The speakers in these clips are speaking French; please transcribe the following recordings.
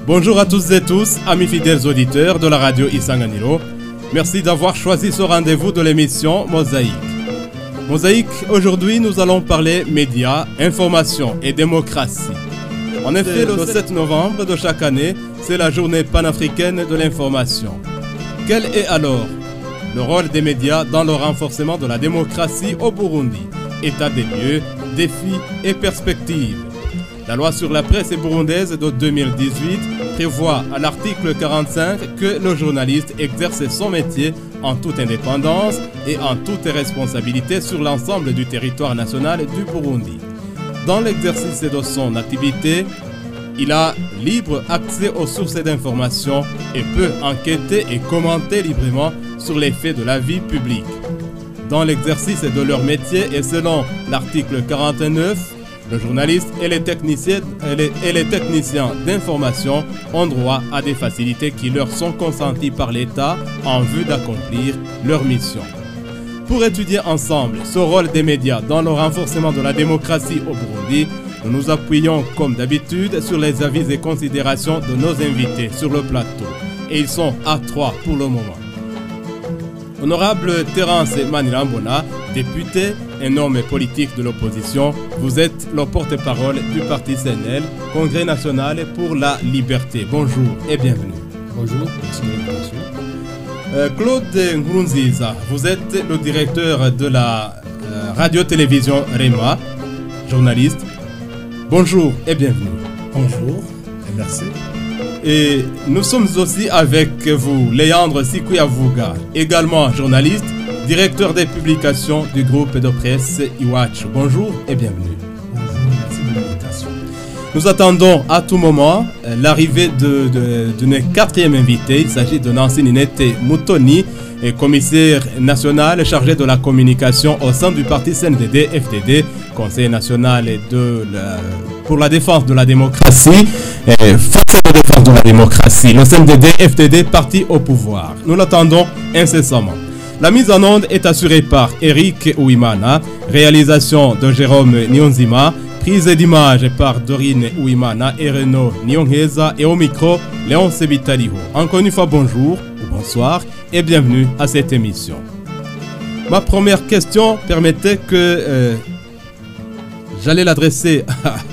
Bonjour à tous et tous, amis fidèles auditeurs de la radio Isanganiro. Merci d'avoir choisi ce rendez-vous de l'émission Mosaïque. Mosaïque, aujourd'hui nous allons parler médias, information et démocratie. En effet, le 7 novembre de chaque année, c'est la journée panafricaine de l'information. Quel est alors le rôle des médias dans le renforcement de la démocratie au Burundi? État des lieux, défis et perspectives. La loi sur la presse burundaise de 2018 prévoit à l'article 45 que le journaliste exerce son métier en toute indépendance et en toute responsabilité sur l'ensemble du territoire national du Burundi. Dans l'exercice de son activité, il a libre accès aux sources d'information et peut enquêter et commenter librement sur les faits de la vie publique. Dans l'exercice de leur métier et selon l'article 49, le journaliste et les techniciens d'information ont droit à des facilités qui leur sont consenties par l'État en vue d'accomplir leur mission. Pour étudier ensemble ce rôle des médias dans le renforcement de la démocratie au Burundi, nous nous appuyons comme d'habitude sur les avis et considérations de nos invités sur le plateau. Et ils sont à 3 pour le moment. Honorable Terence Manirambona, député, un homme politique de l'opposition, vous êtes le porte-parole du parti CNL, Congrès national pour la liberté. Bonjour et bienvenue. Bonjour, merci de l'invitation. Claude Nkurunziza, vous êtes le directeur de la radio-télévision REMA, journaliste. Bonjour et bienvenue. Bonjour et merci. Et nous sommes aussi avec vous, Léandre Sikouyavuga, également journaliste, directeur des publications du groupe de presse Iwachu. Bonjour et bienvenue. Bonjour, merci de l'invitation. Nous attendons à tout moment l'arrivée d'une quatrième invitée. Il s'agit de Nancy Ninete Mutoni, commissaire national chargé de la communication au sein du parti CNDD-FDD, Conseil national pour la défense de la démocratie, force de défense de la démocratie, le CNDD-FDD, parti au pouvoir. Nous l'attendons incessamment. La mise en onde est assurée par Eric Ouimana, réalisation de Jérôme Nyonzima, prise d'image par Dorine Ouimana et Renaud Nyongheza, et au micro, Léon Sebitaliho. Encore une fois, bonjour ou bonsoir et bienvenue à cette émission. Ma première question permettait que j'allais l'adresser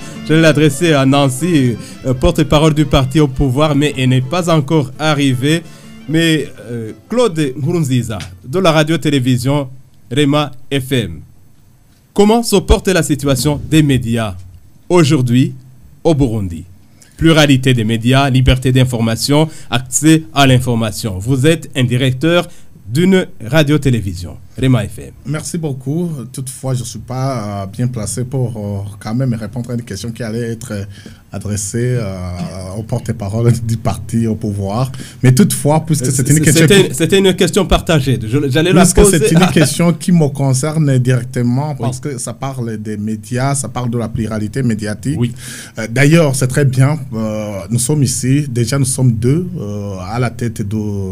à Nancy, porte-parole du parti au pouvoir, mais elle n'est pas encore arrivée. Mais Claude Nkurunziza, de la radio-télévision REMA FM, comment se porte la situation des médias aujourd'hui au Burundi? Pluralité des médias, liberté d'information, accès à l'information. Vous êtes un directeur d'une radio-télévision, REMA FM. Merci beaucoup. Toutefois, je ne suis pas bien placé pour quand même répondre à une question qui allait être adressée au porte-parole du parti au pouvoir. Mais toutefois, puisque c'est une question... C'était une question partagée. J'allais la poser. C'est une question qui me concerne directement parce que ça parle des médias, ça parle de la pluralité médiatique. Oui. D'ailleurs, c'est très bien. Nous sommes ici. Déjà, nous sommes deux à la tête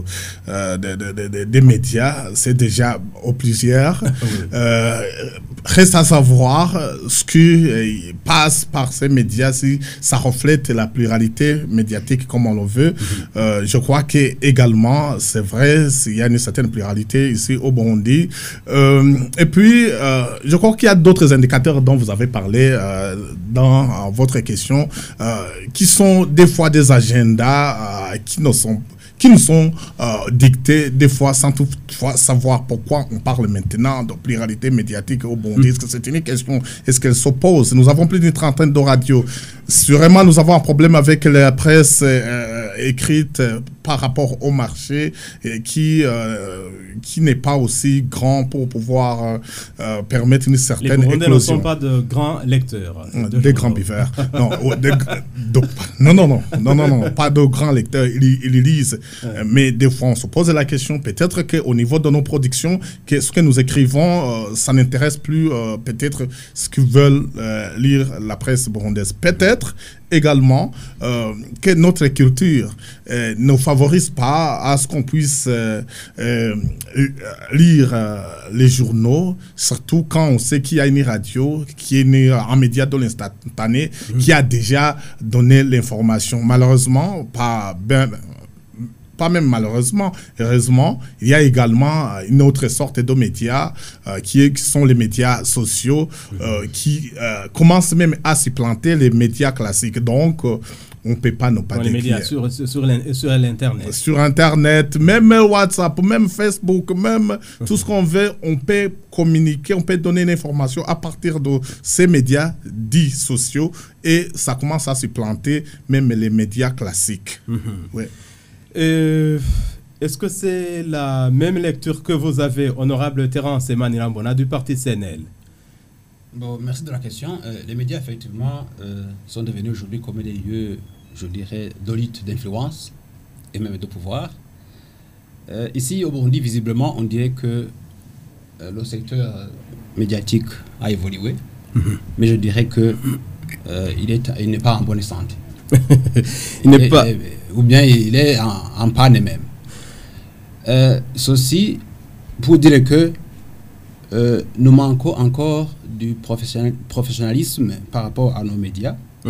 des médias. C'est déjà au plusieurs. Oui. Reste à savoir ce qui passe par ces médias, si ça reflète la pluralité médiatique comme on le veut. Je crois que également, c'est vrai, il y a une certaine pluralité ici au Burundi. Et puis, je crois qu'il y a d'autres indicateurs dont vous avez parlé dans votre question, qui sont des fois des agendas qui nous sont dictés des fois sans toutefois savoir pourquoi on parle maintenant de pluralité médiatique au Burundi. Est-ce que c'est une question? Est-ce qu'elle s'oppose? Nous avons plus d'une trentaine de radios. Sûrement, nous avons un problème avec la presse écrite par rapport au marché qui n'est pas aussi grand pour pouvoir permettre une certaine éclosion. Les Burundais ne sont pas de grands lecteurs. Des grands buveurs. Non, pas de grands lecteurs. Ils lisent. Mais des fois, on se pose la question, peut-être qu'au niveau de nos productions, ce que nous écrivons, ça n'intéresse plus peut-être ce que veulent lire la presse burundaise. Peut-être également que notre culture ne favorise favorise pas à ce qu'on puisse lire les journaux, surtout quand on sait qu'il y a une radio qui est née en média de l'instantané, qui a déjà donné l'information. Malheureusement, pas même malheureusement, heureusement, il y a également une autre sorte de médias qui sont les médias sociaux qui commencent même à supplanter les médias classiques. Donc, on ne peut pas ne pas les médias sur l'Internet. Sur Internet, même WhatsApp, même Facebook, même tout ce qu'on veut, on peut communiquer, on peut donner une information à partir de ces médias dits sociaux et ça commence à supplanter même les médias classiques. Ouais. Est-ce que c'est la même lecture que vous avez, honorable Terence Emanirambona, du parti CNL? Bon, merci de la question. Les médias, effectivement, sont devenus aujourd'hui comme des lieux, je dirais, de lutte d'influence et même de pouvoir. Ici, au Burundi, visiblement, on dirait que le secteur médiatique a évolué, mais je dirais que il n'est pas en bonne santé. Ou bien il est en panne même. Ceci pour dire que nous manquons encore du professionnalisme par rapport à nos médias. Ou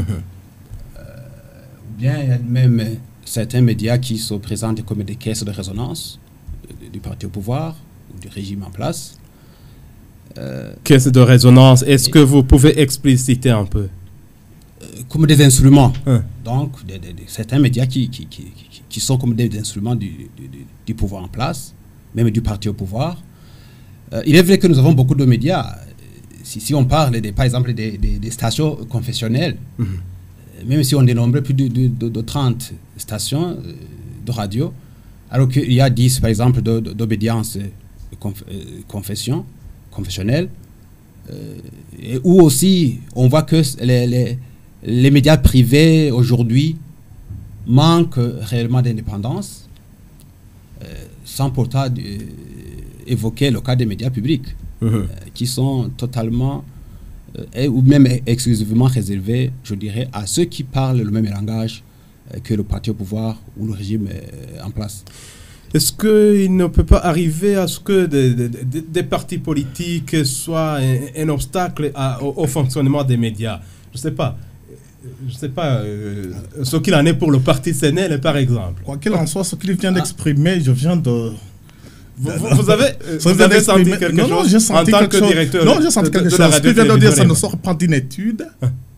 bien il y a même certains médias qui se présentent comme des caisses de résonance du parti au pouvoir ou du régime en place. Caisse de résonance, est-ce que vous pouvez expliciter un peu? Comme des instruments. Donc, certains médias qui sont comme des instruments du pouvoir en place, même du parti au pouvoir. Il est vrai que nous avons beaucoup de médias. Si on parle, par exemple, des stations confessionnelles, même si on dénombre plus de 30 stations de radio, alors qu'il y a 10, par exemple, d'obédience confessionnelle, où aussi on voit que les médias privés aujourd'hui manquent réellement d'indépendance, sans pourtant évoquer le cas des médias publics, qui sont totalement ou même exclusivement réservés, je dirais, à ceux qui parlent le même langage que le parti au pouvoir ou le régime en place. Est-ce qu'il ne peut pas arriver à ce que des partis politiques soient un obstacle au fonctionnement des médias? Je ne sais pas. Ce qu'il en est pour le parti CNL, par exemple. Quoi qu'il en soit, ce qu'il vient d'exprimer, je viens de... Vous avez senti quelque chose? Non, j'ai senti en tant quelque que chose. directeur Non, j'ai senti quelque chose. Ce qu'il vient de dire, ça ne sort pas d'une étude.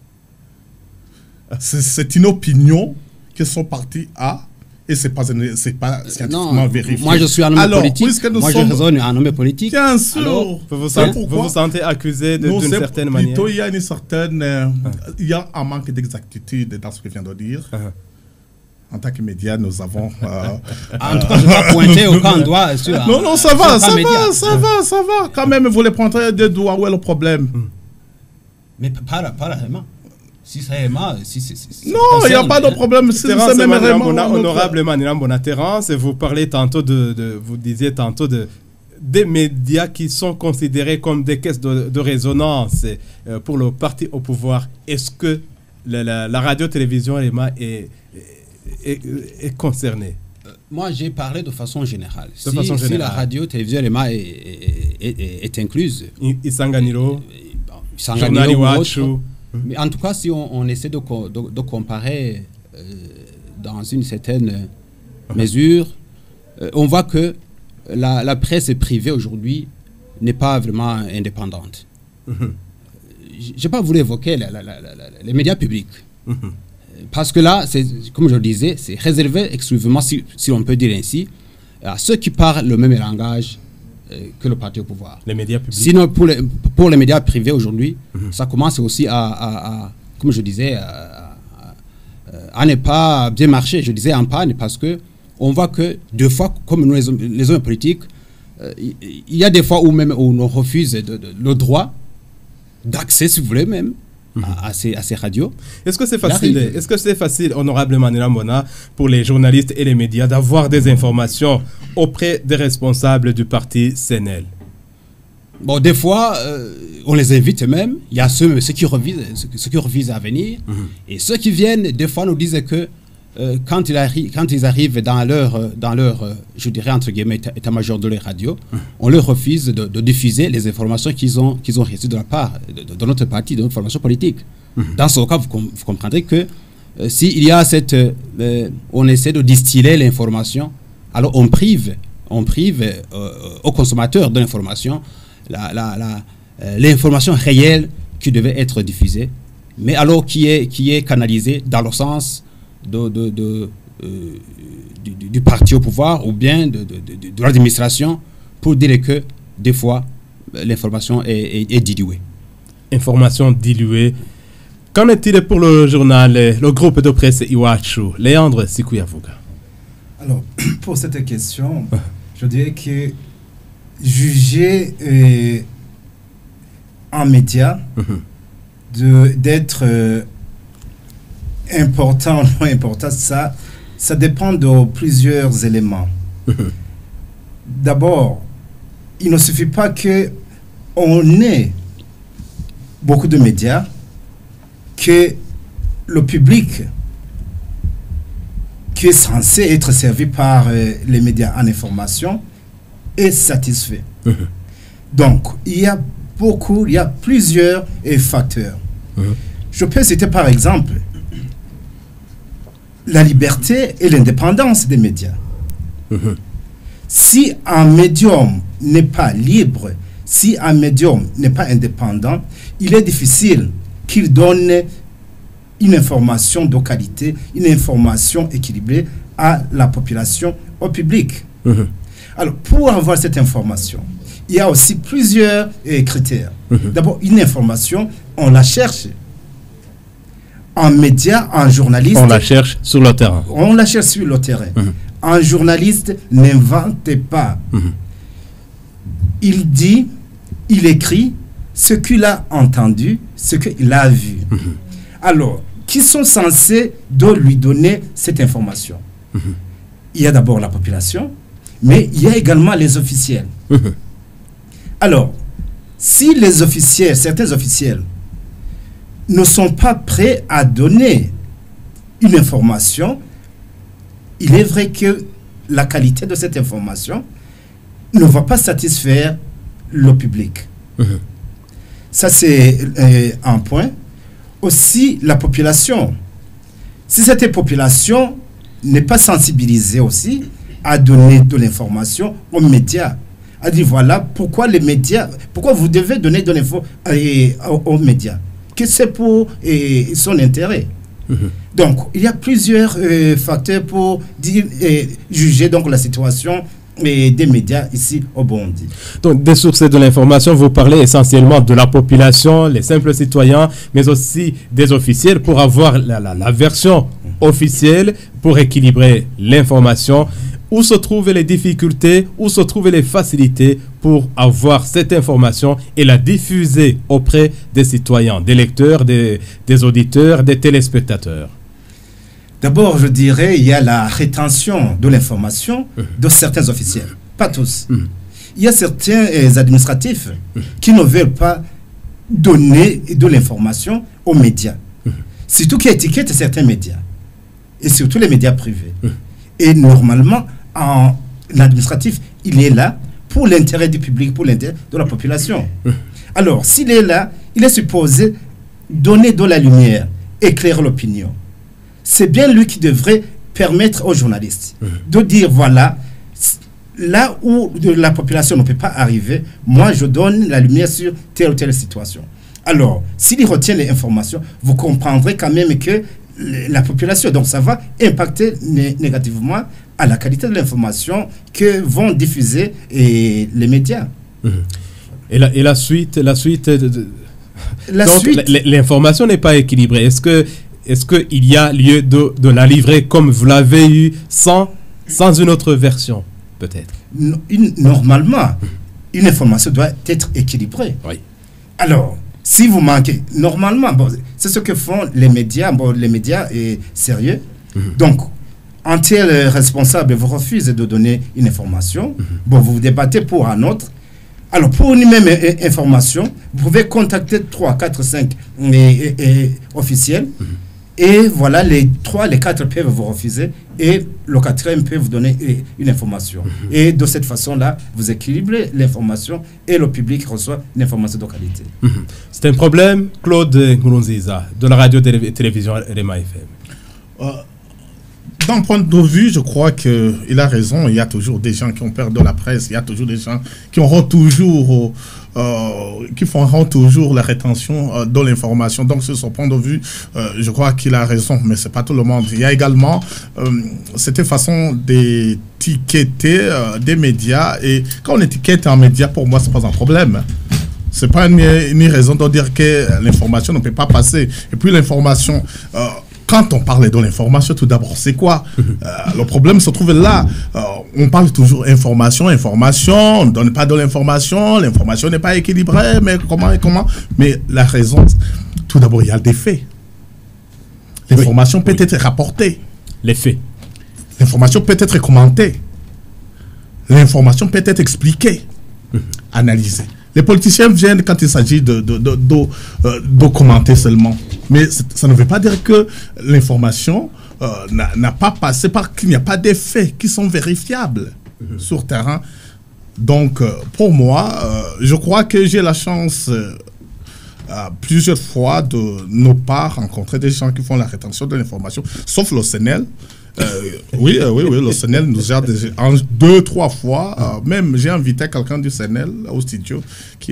C'est une opinion que son parti a. Et ce n'est pas scientifiquement vérifié. Moi, je suis un homme politique. Moi, je raisonne en homme politique. Bien sûr. Alors, vous vous sentez accusé d'une certaine manière? Plutôt, il y a une certaine... il y a un manque d'exactitude dans ce que je viens de dire. En tant que médias, nous avons... en tout cas, je ne vais pas pointer aucun doigt sur... Non, ça va. Quand même, vous les pointez des doigts. Où est le problème? Mais pas vraiment. Si c'est vraiment... non, il n'y a pas de problème. C'est même vraiment... Honorable Emanirambona Terence, vous parlez tantôt vous disiez tantôt des médias qui sont considérés comme des caisses de résonance pour le parti au pouvoir. Est-ce que la radio-télévision est concernée? Moi, j'ai parlé de façon générale. Si la radio-télévision est incluse... Isanganiro, Journal Iwachu. Mais en tout cas, si on essaie de comparer dans une certaine mesure, on voit que la presse privée aujourd'hui n'est pas vraiment indépendante. Je n'ai pas voulu évoquer les médias publics. Parce que là, comme je le disais, c'est réservé exclusivement, si on peut dire ainsi, à ceux qui parlent le même langage que le parti au pouvoir. Les médias publics. Sinon, pour les médias privés aujourd'hui, ça commence aussi comme je disais, à ne pas bien marcher. Je disais en panne parce que on voit que deux fois, comme nous les hommes politiques, il y a des fois où même on refuse le droit d'accès, si vous voulez même, à ces radios. Est-ce que c'est facile, honorable Emanirambona, pour les journalistes et les médias d'avoir des informations auprès des responsables du parti CNL? Bon, des fois, on les invite même. Il y a ceux qui revisent à venir. Et ceux qui viennent, des fois, nous disent que quand ils arrivent dans leur je dirais entre guillemets, état-major de la radio, on leur refuse de diffuser les informations qu'ils ont reçues de la part de notre parti, de notre formation politique. Dans ce cas, vous comprendrez que s'il y a on essaie de distiller l'information, alors on prive aux consommateurs de l'information, l'information réelle qui devait être diffusée, mais alors qui est canalisée dans le sens du parti au pouvoir ou bien de l'administration, pour dire que des fois l'information est diluée. Information diluée. Qu'en est-il pour le journal, le groupe de presse Iwachu? Léandre Sikuyavuga. Alors, pour cette question, je dirais que juger un média d'être important ou non important, ça dépend de plusieurs éléments. D'abord, il ne suffit pas qu'on ait beaucoup de médias, que le public qui est censé être servi par les médias en information est satisfait. Donc, il y a plusieurs facteurs. Je peux citer par exemple la liberté et l'indépendance des médias. Si un médium n'est pas libre, si un médium n'est pas indépendant, il est difficile qu'il donne une information de qualité, une information équilibrée à la population, au public. Alors, pour avoir cette information, il y a aussi plusieurs critères. D'abord, une information, on la cherche. En média, en journaliste... On la cherche sur le terrain. On la cherche sur le terrain. Un journaliste n'invente pas. Il dit, il écrit ce qu'il a entendu, ce qu'il a vu. Alors, qui sont censés lui donner cette information? Il y a d'abord la population, mais il y a également les officiels. Alors, si les officiels, certains officiels, ne sont pas prêts à donner une information, il est vrai que la qualité de cette information ne va pas satisfaire le public. Ça, c'est un point. Aussi, la population. Si cette population n'est pas sensibilisée aussi à donner de l'information aux médias, à dire voilà pourquoi les médias, pourquoi vous devez donner de l'info aux médias, que c'est pour son intérêt. Donc, il y a plusieurs facteurs pour juger donc la situation des médias ici au Burundi. Donc, des sources de l'information, vous parlez essentiellement de la population, les simples citoyens, mais aussi des officiels pour avoir la version officielle, pour équilibrer l'information. Où se trouvent les difficultés, où se trouvent les facilités pour avoir cette information et la diffuser auprès des citoyens, des lecteurs, des auditeurs, des téléspectateurs? D'abord, je dirais, il y a la rétention de l'information de certains officiels, pas tous. Il y a certains administratifs qui ne veulent pas donner de l'information aux médias, surtout qui étiquettent certains médias, et surtout les médias privés. Et normalement, l'administratif, il est là pour l'intérêt du public, pour l'intérêt de la population. Alors, s'il est là, il est supposé donner de la lumière, éclairer l'opinion. C'est bien lui qui devrait permettre aux journalistes de dire, voilà, là où la population ne peut pas arriver, moi je donne la lumière sur telle ou telle situation. Alors, s'il retient les informations, vous comprendrez quand même que la population, donc ça va impacter négativement à la qualité de l'information que vont diffuser les médias. Et la suite, l'information n'est pas équilibrée. Est-ce qu'il y a lieu de la livrer comme vous l'avez eu sans une autre version, peut-être? Normalement, une information doit être équilibrée. Oui. Alors, si vous manquez, normalement, c'est ce que font les médias. Les médias est sérieux. Donc, un tel responsable vous refuse de donner une information. Vous vous débattez pour un autre. Alors, pour une même information, vous pouvez contacter 3, 4, 5 officiels Et voilà, les 4 peuvent vous refuser et le 4e peut vous donner une information. Et de cette façon-là, vous équilibrez l'information et le public reçoit une information de qualité. C'est un problème, Claude Nkurunziza, de la radio-télévision RMA FM. D'un point de vue, je crois qu'il a raison. Il y a toujours des gens qui ont peur de la presse. Il y a toujours des gens qui auront toujours, qui feront toujours la rétention de l'information. Donc, sur son point de vue, je crois qu'il a raison. Mais c'est pas tout le monde. Il y a également cette façon d'étiqueter des médias. Et quand on étiquette un média, pour moi, c'est pas un problème. C'est pas une raison de dire que l'information ne peut pas passer. Et puis l'information. Quand on parle de l'information, tout d'abord, c'est quoi? Le problème se trouve là. On parle toujours information, on ne donne pas de l'information n'est pas équilibrée, mais comment? Mais la raison, tout d'abord, il y a des faits. L'information peut être rapportée. Les faits. L'information peut être commentée. L'information peut être expliquée, analysée. Les politiciens viennent quand il s'agit de commenter seulement. Mais ça ne veut pas dire que l'information n'a pas passé par qu'il n'y a pas des faits qui sont vérifiables sur terrain. Donc, pour moi, je crois que j'ai la chance plusieurs fois de ne pas rencontrer des gens qui font la rétention de l'information, sauf le CNL. Oui, le CNL nous a 2-3 fois. Même j'ai invité quelqu'un du CNL au studio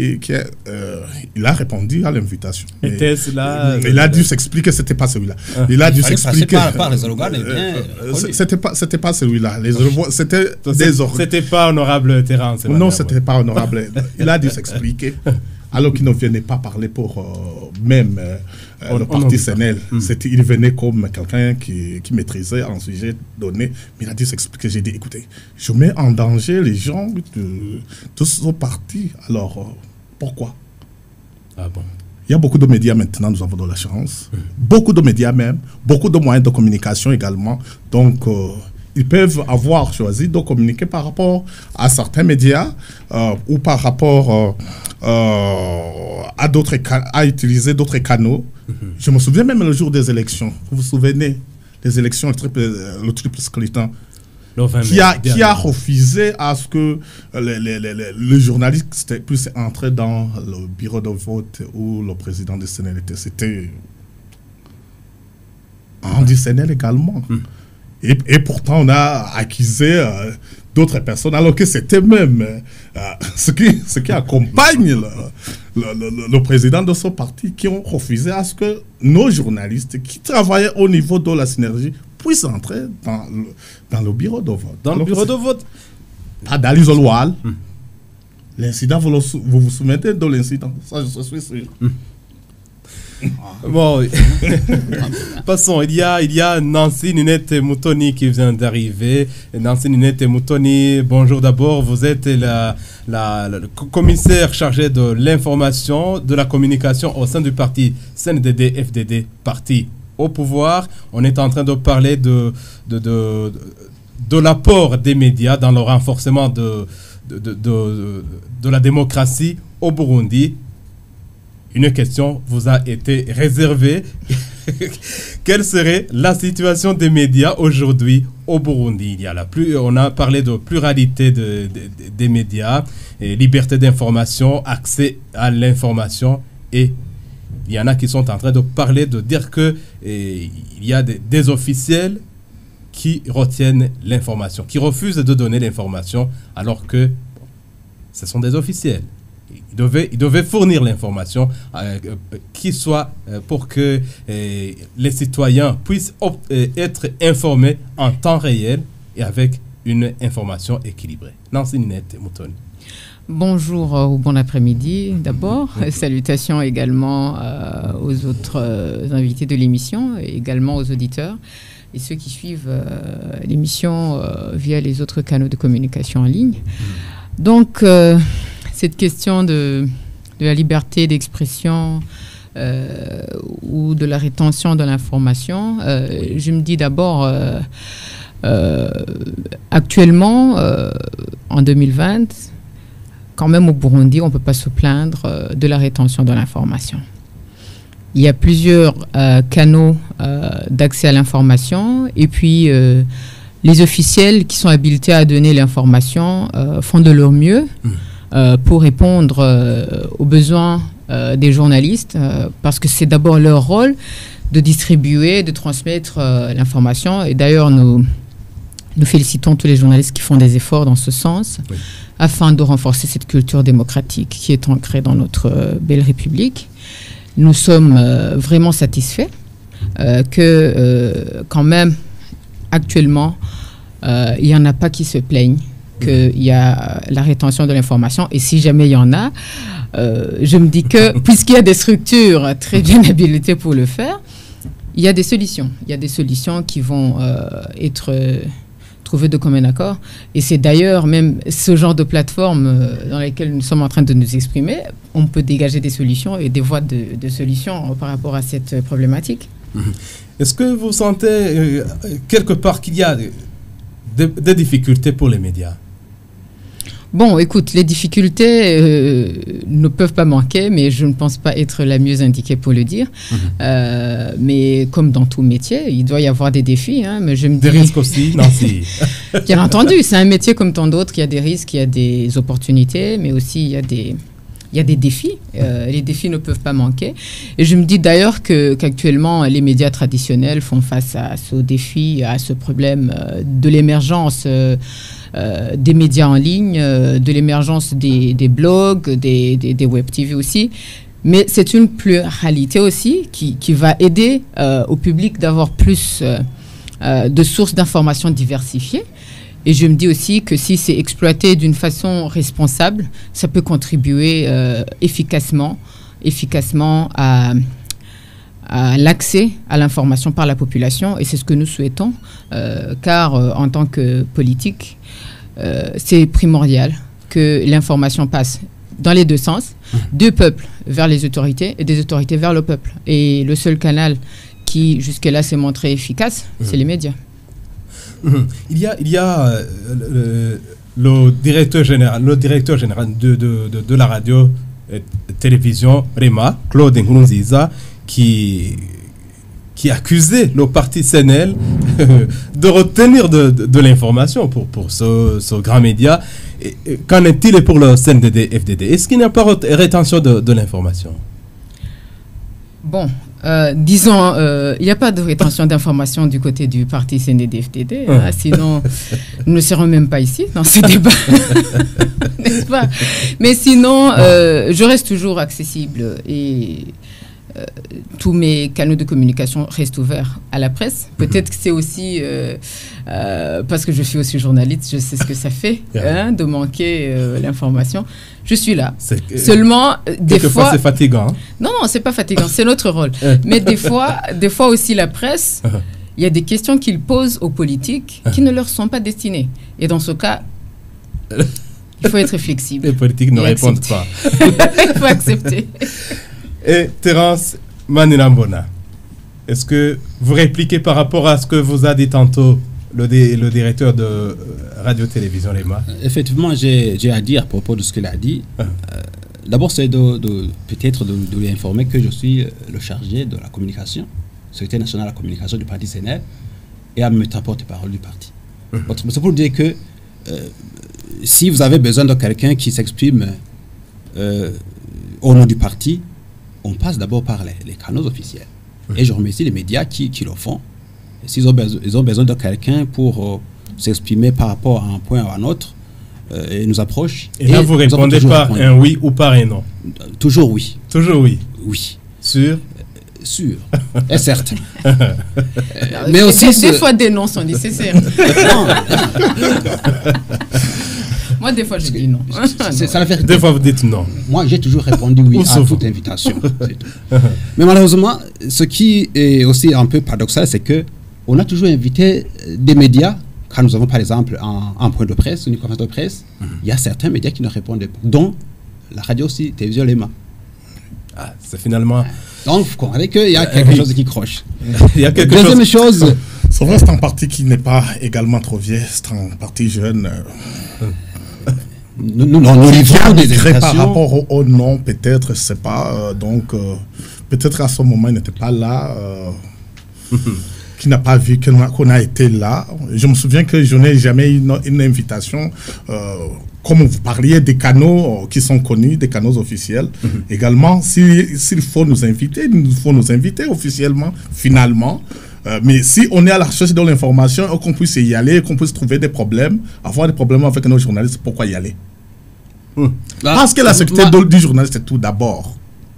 il a répondu à l'invitation. Était-ce là? Il a dû s'expliquer, c'était pas celui-là. Il a dû s'expliquer. Par les organes, c'était pas celui-là. C'était des organes. C'était pas honorable Terence. Non, c'était pas honorable. Il a dû s'expliquer. Alors qu'il ne venait pas parler pour même le parti CNL. Il venait comme quelqu'un qui maîtrisait un sujet donné. Mais il a dû s'expliquer. J'ai dit, écoutez, je mets en danger les gens de ce parti. Alors, pourquoi? Ah bon? Il y a beaucoup de médias maintenant, nous avons de la chance. Beaucoup de médias même. Beaucoup de moyens de communication également. Donc, ils peuvent avoir choisi de communiquer par rapport à certains médias ou par rapport à utiliser d'autres canaux. Je me souviens même le jour des élections. Vous vous souvenez des élections, le triple scrutin, qui a refusé à ce que le journaliste puisse entrer dans le bureau de vote où le président du Sénat était. C'était du Sénat également. Et pourtant, on a accusé d'autres personnes, alors que c'était même ce qui accompagne le président de ce parti qui ont refusé à ce que nos journalistes qui travaillaient au niveau de la synergie puissent entrer dans le bureau de vote. Dans le bureau de vote? Pas dans l'isoloir. L'incident, vous vous souvenez de l'incident? Ça, je suis sûr. Bon, passons. Il y a Nancy Ninette Moutoni qui vient d'arriver. Nancy Ninette Moutoni, bonjour d'abord. Vous êtes le commissaire chargé de l'information, de la communication au sein du parti CNDD-FDD, parti au pouvoir. On est en train de parler de l'apport des médias dans le renforcement de la démocratie au Burundi. Une question vous a été réservée. Quelle serait la situation des médias aujourd'hui au Burundi? On a parlé de pluralité des médias, et liberté d'information, accès à l'information, et il y en a qui sont en train de parler, de dire que il y a des officiels qui retiennent l'information, qui refusent de donner l'information, alors que ce sont des officiels. Il devait fournir l'information qui soit pour que les citoyens puissent être informés en temps réel et avec une information équilibrée. Nancy Ninette Moutoni. Bonjour ou bon après-midi d'abord. Salutations également aux autres invités de l'émission et également aux auditeurs et ceux qui suivent l'émission via les autres canaux de communication en ligne. Donc, cette question de la liberté d'expression ou de la rétention de l'information, je me dis d'abord, actuellement, en 2020, quand même au Burundi, on ne peut pas se plaindre de la rétention de l'information. il y a plusieurs canaux d'accès à l'information. Et puis, les officiels qui sont habilités à donner l'information font de leur mieux pour répondre aux besoins des journalistes, parce que c'est d'abord leur rôle de distribuer, de transmettre l'information. Et d'ailleurs, nous félicitons tous les journalistes qui font des efforts dans ce sens, afin de renforcer cette culture démocratique qui est ancrée dans notre belle République. Nous sommes vraiment satisfaits que, quand même, actuellement, il n'y en a pas qui se plaignent qu'il y a la rétention de l'information. Et si jamais il y en a, je me dis que, puisqu'il y a des structures très bien habilitées pour le faire, il y a des solutions. Il y a des solutions qui vont être trouver de commun accord. Et c'est d'ailleurs même ce genre de plateforme dans lesquelles nous sommes en train de nous exprimer, on peut dégager des solutions et des voies de solutions par rapport à cette problématique. Est-ce que vous sentez quelque part qu'il y a des difficultés pour les médias? Bon, écoute, les difficultés ne peuvent pas manquer, mais je ne pense pas être la mieux indiquée pour le dire. Mais comme dans tout métier, il doit y avoir des défis. Hein, mais je me des risques aussi, Nancy. Bien entendu, c'est un métier comme tant d'autres. Il y a des risques, il y a des opportunités, mais aussi il y a des défis. Les défis ne peuvent pas manquer. Et je me dis d'ailleurs qu'actuellement, les médias traditionnels font face à ce défi, à ce problème de l'émergence des médias en ligne, de l'émergence des blogs, des web TV aussi. Mais c'est une pluralité aussi qui va aider au public d'avoir plus de sources d'informations diversifiées. Et je me dis aussi que si c'est exploité d'une façon responsable, ça peut contribuer efficacement à l'accès à l'information par la population. Et c'est ce que nous souhaitons, car en tant que politique, c'est primordial que l'information passe dans les deux sens, du peuple vers les autorités et des autorités vers le peuple. Et le seul canal qui, jusque-là, s'est montré efficace, c'est les médias. Il y a le directeur général de la radio et télévision REMA, Claude Nkurunziza, qui accusait le parti CNL de retenir de l'information pour ce grand média. Qu'en est-il pour le CNDD-FDD? Est-ce qu'il n'y a pas rétention de l'information? Bon, disons, il n'y a pas de rétention d'informations du côté du parti CNDD-FDD, hein, sinon nous ne serons même pas ici dans ce débat, n'est-ce pas? Mais sinon, je reste toujours accessible et tous mes canaux de communication restent ouverts à la presse. Peut-être que c'est aussi parce que je suis aussi journaliste, je sais ce que ça fait de manquer l'information. Je suis là. Seulement, des fois, c'est fatigant. Hein? Non, c'est pas fatigant, c'est notre rôle. Mais des fois aussi la presse, il y a des questions qu'ils posent aux politiques qui ne leur sont pas destinées. Et dans ce cas, il faut être flexible. Les politiques ne répondent pas. Il faut accepter. Et Terence Maninambona, est-ce que vous répliquez par rapport à ce que vous a dit tantôt le directeur de Radio-Télévision REMA? Effectivement, j'ai à dire à propos de ce qu'il a dit. D'abord, c'est peut-être de lui informer que je suis le chargé de la communication, secrétaire national de la communication du parti CNL, et à me porte-parole du parti. C'est pour dire que si vous avez besoin de quelqu'un qui s'exprime au nom du parti, on passe d'abord par les canaux officiels. Et je remercie les médias qui le font. S'ils ont besoin de quelqu'un pour s'exprimer par rapport à un point ou à un autre, ils nous approchent. Et là, vous répondez par un oui ou par un non? Toujours oui. Toujours oui? Oui. Sûr? Sûr. Et certes. Mais aussi... Des fois, des noms sont nécessaires. Moi, des fois, je dis non. C'est la vérité. Des fois, vous dites non. Moi, j'ai toujours répondu oui à toute invitation. Mais malheureusement, ce qui est aussi un peu paradoxal, c'est qu'on a toujours invité des médias. Quand nous avons, par exemple, un point de presse, une conférence de presse, il y a certains médias qui ne répondent pas, dont la radio aussi, télévision REMA. Ah, c'est finalement... Donc, vous comprenez qu'il y a quelque chose qui croche. Il y a quelque Deuxième chose... C'est vrai, c'est un parti qui n'est pas également trop vieux, c'est un parti jeune. nous livrons des invitations. Par rapport au nom, peut-être, je ne sais pas. Peut-être à ce moment, il n'était pas là. Qui n'a pas vu qu'on a été là. Je me souviens que je n'ai jamais eu une invitation. Comme vous parliez des canaux qui sont connus, des canaux officiels. Également, s'il faut nous inviter, il faut nous inviter officiellement, finalement. Mais si on est à la recherche de l'information, qu'on puisse y aller, qu'on puisse trouver des problèmes, avoir des problèmes avec nos journalistes, pourquoi y aller? Parce que la sécurité du journaliste, c'est tout d'abord.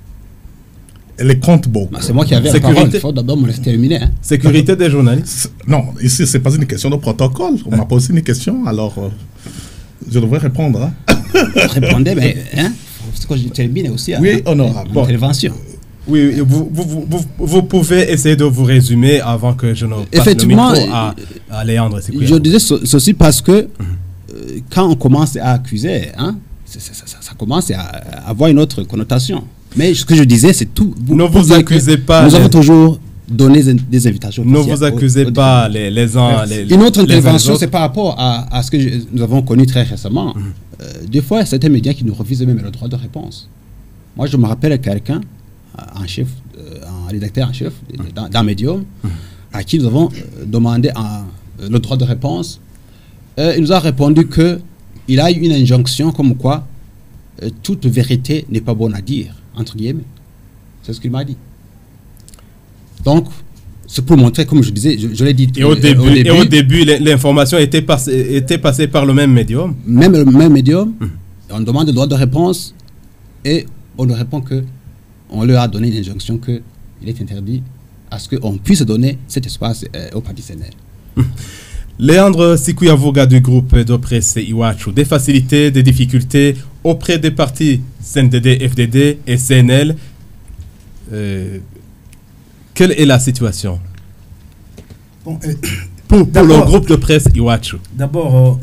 Elle compte beaucoup. C'est moi qui avais la parole. Il faut d'abord me laisser terminer. Hein. Sécurité des journalistes. Non, ici, ce n'est pas une question de protocole. On m'a posé une question, alors je devrais répondre. Hein. Répondez, mais c'est que je termine aussi. Oui, honorable. Intervention. Oui, vous pouvez essayer de vous résumer avant que je ne passe le micro à Léandre. Je disais ceci parce que quand on commence à accuser, ça commence à avoir une autre connotation. Mais ce que je disais, c'est tout. Ne vous accusez pas. Nous avons toujours donné des invitations. Ne vous accusez pas les uns. Une autre intervention, c'est par rapport à ce que nous avons connu très récemment. Des fois, certains médias qui nous refusent même le droit de réponse. Moi, je me rappelle quelqu'un, un rédacteur en chef d'un médium, à qui nous avons demandé le droit de réponse. Il nous a répondu qu'il a eu une injonction comme quoi toute vérité n'est pas bonne à dire, entre guillemets. C'est ce qu'il m'a dit. Donc, c'est pour montrer, comme je disais, je l'ai dit. Et au début, l'information était passée par le même médium. Même le même médium. On demande le droit de réponse et on nous répond qu'on leur a donné une injonction qu'il est interdit à ce qu'on puisse donner cet espace aux partis CNL. Léandre Sikuyavoga du groupe de presse Iwachu, des facilités, des difficultés auprès des partis CNDD, FDD et CNL. Quelle est la situation pour le groupe de presse Iwachu? D'abord,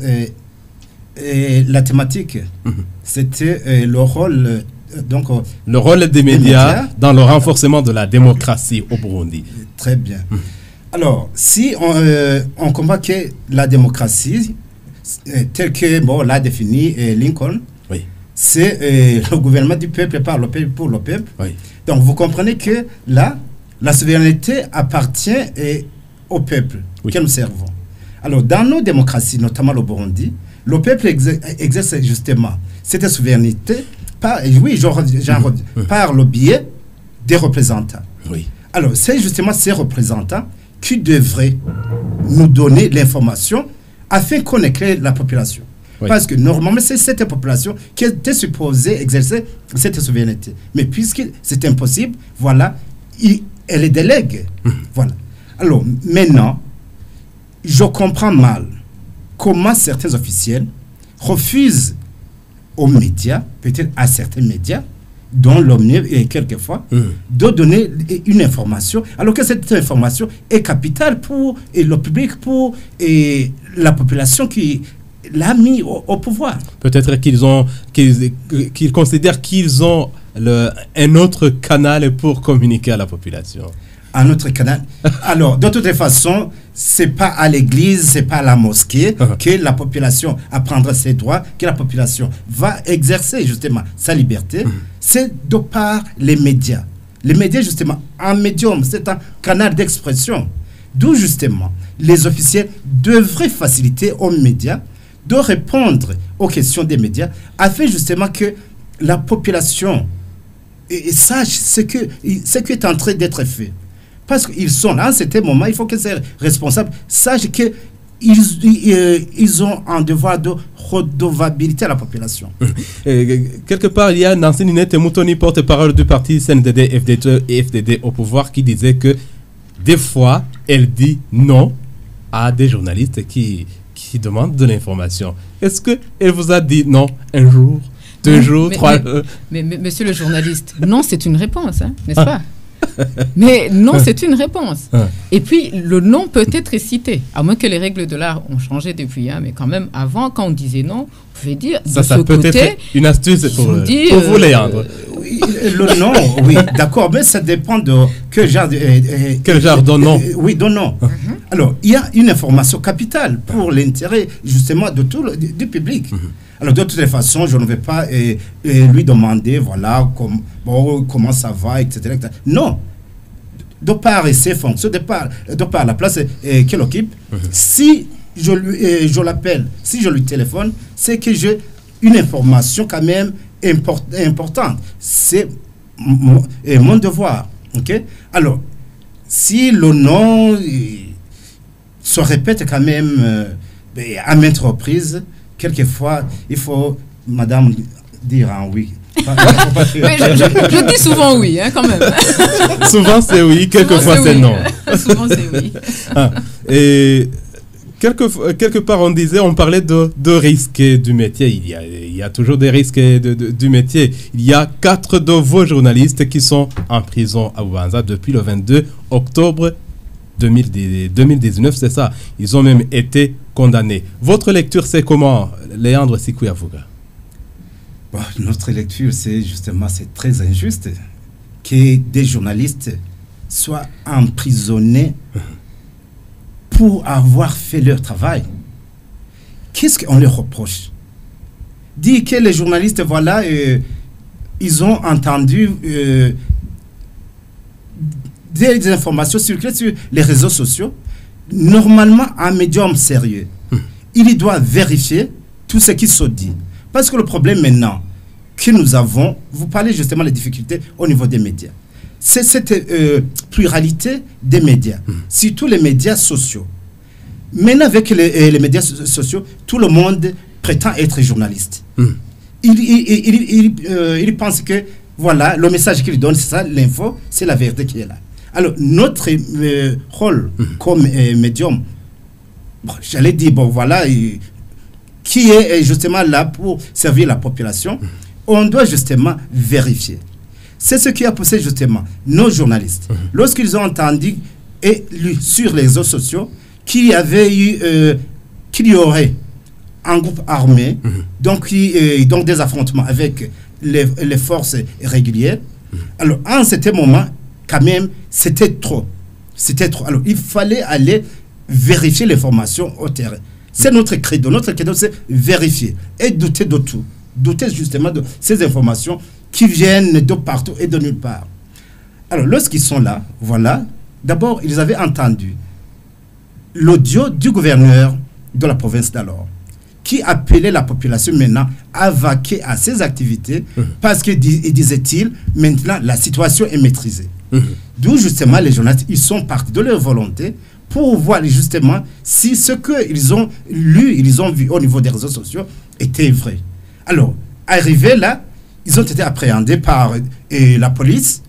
la thématique, c'était le rôle... le rôle des médias dans le renforcement de la démocratie au Burundi. Très bien. Alors, si on comprend que la démocratie, telle que l'a défini Lincoln, oui, c'est le gouvernement du peuple par le peuple pour le peuple. Oui. Donc, vous comprenez que là, la souveraineté appartient au peuple que nous servons. Alors, dans nos démocraties, notamment le Burundi, le peuple exerce justement cette souveraineté par le biais des représentants. Oui. Alors, c'est justement ces représentants qui devraient nous donner l'information afin qu'on éclaire la population. Oui. Parce que normalement, c'est cette population qui était supposée exercer cette souveraineté. Mais puisque c'est impossible, voilà, elle les délègue. Voilà. Alors, maintenant, je comprends mal comment certains officiels refusent aux médias, peut-être à certains médias, dont l'Omni et quelquefois, de donner une information, alors que cette information est capitale pour le public, pour la population qui l'a mis au pouvoir. Peut-être qu'ils considèrent qu'ils ont un autre canal pour communiquer à la population. Un autre canal. Alors, de toutes les façons, c'est pas à l'église, c'est pas à la mosquée que la population apprendra ses droits, que la population va exercer justement sa liberté. C'est de par les médias. Les médias, justement, un médium, c'est un canal d'expression. D'où, justement, les officiels devraient faciliter aux médias de répondre aux questions des médias afin, justement, que la population sache ce qui est en train d'être fait. Parce qu'ils sont là, à cet moment, il faut que ces responsables sachent qu'ils ont un devoir de redevabilité à la population. Quelque part, il y a Nancy Ninette Moutoni, porte-parole du parti CNDD, FDD au pouvoir, qui disait que des fois, elle dit non à des journalistes qui demandent de l'information. Est-ce qu'elle vous a dit non un jour, 2 jours, 3 jours? Mais monsieur le journaliste, non, c'est une réponse, n'est-ce pas? Mais non, c'est une réponse. Et puis, le non peut être cité, à moins que les règles de l'art ont changé depuis. Mais quand même, avant, quand on disait non, on pouvait dire ça peut être une astuce pour vous, Léandre. Le non, oui, d'accord, mais ça dépend de quel genre de non. Oui, de non. Alors, il y a une information capitale pour l'intérêt, justement, de tout du public. Alors, de toutes les façons, je ne vais pas lui demander, voilà, comment ça va, etc., etc. Non. De par ses fonctions, de par la place qu'elle occupe, si je l'appelle, si je lui téléphone, c'est que j'ai une information quand même importante. C'est mon devoir. OK? Alors, si le nom se répète quand même à maintes reprises, quelquefois, il faut, madame, dire un oui. Oui, je dis souvent oui, hein, quand même. Souvent c'est oui, quelquefois c'est non. Souvent c'est oui. Et quelque part on parlait de risques du métier. Il y a toujours des risques du métier. Il y a 4 de vos journalistes qui sont en prison à Bubanza depuis le 22 octobre 2019, c'est ça. Ils ont même été condamnés. Votre lecture, c'est comment, Léandre Sikouyavuga? Notre lecture, c'est très injuste que des journalistes soient emprisonnés pour avoir fait leur travail. Qu'est-ce qu'on leur reproche? Dire que les journalistes, voilà, ils ont entendu des informations circuler sur les réseaux sociaux. Normalement, un médium sérieux, il doit vérifier tout ce qui se dit. Parce que le problème maintenant que nous avons, vous parlez justement des difficultés au niveau des médias. C'est cette pluralité des médias, surtout les médias sociaux. Maintenant, avec les médias sociaux, tout le monde prétend être journaliste. Il pense que, voilà, le message qu'il donne, c'est ça, l'info, c'est la vérité qui est là. Alors, notre rôle comme médium, j'allais dire, bon, voilà, qui est justement là pour servir la population, on doit justement vérifier. C'est ce qui a poussé justement nos journalistes. Lorsqu'ils ont entendu et lu sur les réseaux sociaux qu'il y aurait un groupe armé, donc des affrontements avec les forces régulières, alors en ce moment, quand même, c'était trop. Alors, il fallait aller vérifier l'information au terrain. C'est notre credo. Notre credo, c'est vérifier et douter de tout. Douter justement de ces informations qui viennent de partout et de nulle part. Alors, lorsqu'ils sont là, voilà, d'abord, ils avaient entendu l'audio du gouverneur de la province d'alors, qui appelait la population maintenant à vaquer à ses activités parce qu'il disait-il, maintenant, la situation est maîtrisée. D'où justement les journalistes, ils sont partis de leur volonté pour voir justement si ce qu'ils ont lu, ils ont vu au niveau des réseaux sociaux était vrai. Alors, arrivés là, ils ont été appréhendés par la police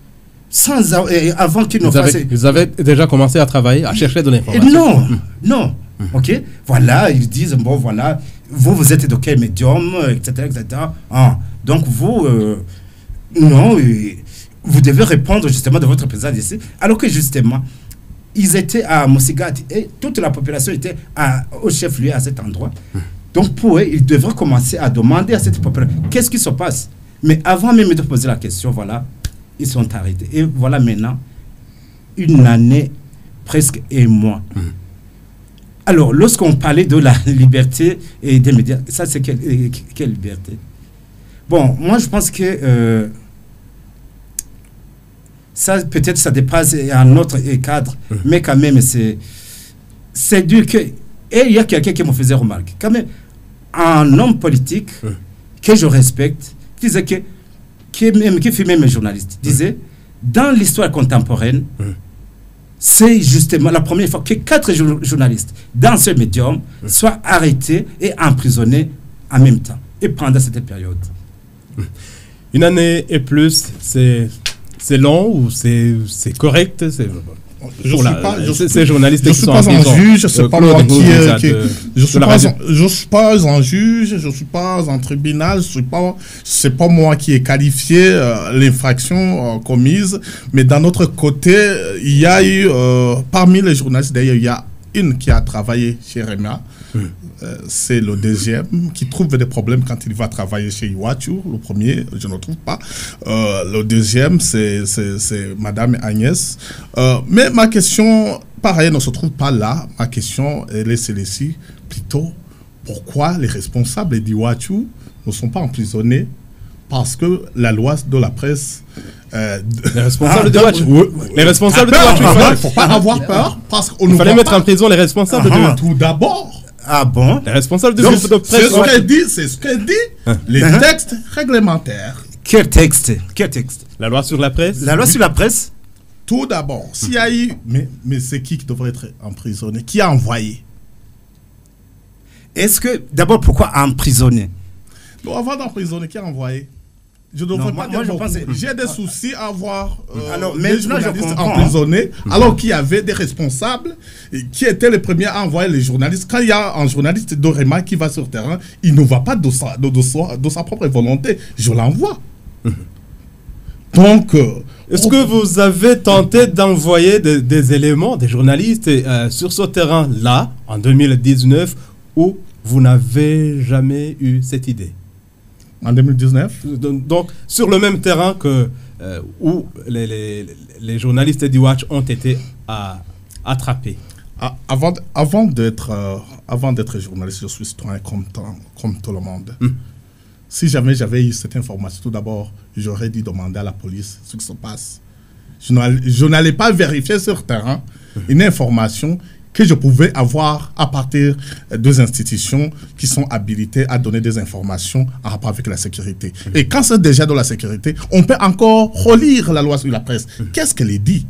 avant qu'ils ne fassent... Vous avez déjà commencé à travailler, à chercher de l'information? Non. Ok, voilà, ils disent, bon voilà, vous êtes de quel médium, etc. Donc vous, non, vous devez répondre justement de votre présence ici, alors que justement, ils étaient à Moussigati et toute la population était au chef-lieu à cet endroit. Donc pour eux, ils devraient commencer à demander à cette population, qu'est-ce qui se passe? Mais avant même de poser la question, voilà, ils sont arrêtés. Et voilà maintenant, une année presque et moins. Alors, lorsqu'on parlait de la liberté et des médias, ça c'est quelle liberté? Bon, moi je pense que ça peut-être ça dépasse un autre cadre, mais quand même c'est dur que... Et il y a quelqu'un qui me faisait remarquer, quand même, un homme politique que je respecte, disait qui fut même journaliste, disait, dans l'histoire contemporaine, c'est justement la première fois que 4 journalistes dans ce médium soient arrêtés et emprisonnés en même temps, et pendant cette période. Une année et plus, c'est long ou c'est correct? Je journalistes suis pas un juge, c'est pas moi je suis pas un juge, je suis pas un tribunal, c'est pas moi qui ai qualifié l'infraction commise, mais d'un autre côté, il y a eu parmi les journalistes, d'ailleurs, il y a une qui a travaillé chez REMA. C'est le deuxième qui trouve des problèmes quand il va travailler chez Iwachu. Le premier, je ne trouve pas. Le deuxième, c'est Madame Agnès. Mais ma question pareil, ne se trouve pas là. Ma question, elle est celle-ci. Plutôt, pourquoi les responsables d'Iwachu ne sont pas emprisonnés? Parce que la loi de la presse... les responsables d'Iwachu. Les responsables d'Iwachu. Il ne faut pas avoir peur. Parce qu'on il fallait mettre en prison les responsables de... Tout d'abord. Ah bon? Les responsables de presse. C'est ce qu'elle dit. Les textes réglementaires. Quel texte? La loi sur la presse. La loi sur la presse? Tout d'abord, s'il y a eu... Mais c'est qui devrait être emprisonné? Qui a envoyé? Est-ce que... D'abord, pourquoi emprisonner? Non, avant d'emprisonner, qui a envoyé? Je ne devrais pas dire beaucoup. J'ai des soucis à voir les journalistes emprisonnés, alors qu'il y avait des responsables qui étaient les premiers à envoyer les journalistes. Quand il y a un journaliste d'Orema qui va sur le terrain, il ne va pas de sa propre volonté. Je l'envoie. Donc... Est-ce que vous avez tenté d'envoyer des éléments, des journalistes sur ce terrain-là, en 2019, où vous n'avez jamais eu cette idée? En 2019? Donc, sur le même terrain que où les journalistes d'Iwachu ont été attrapés. Avant d'être journaliste, je suis citoyen comme tout le monde. Si jamais j'avais eu cette information, tout d'abord, j'aurais dû demander à la police ce qui se passe. Je n'allais pas vérifier sur le terrain une information que je pouvais avoir à partir des institutions qui sont habilitées à donner des informations en rapport avec la sécurité. Et quand c'est déjà dans la sécurité, on peut encore relire la loi sur la presse. Qu'est-ce qu'elle dit?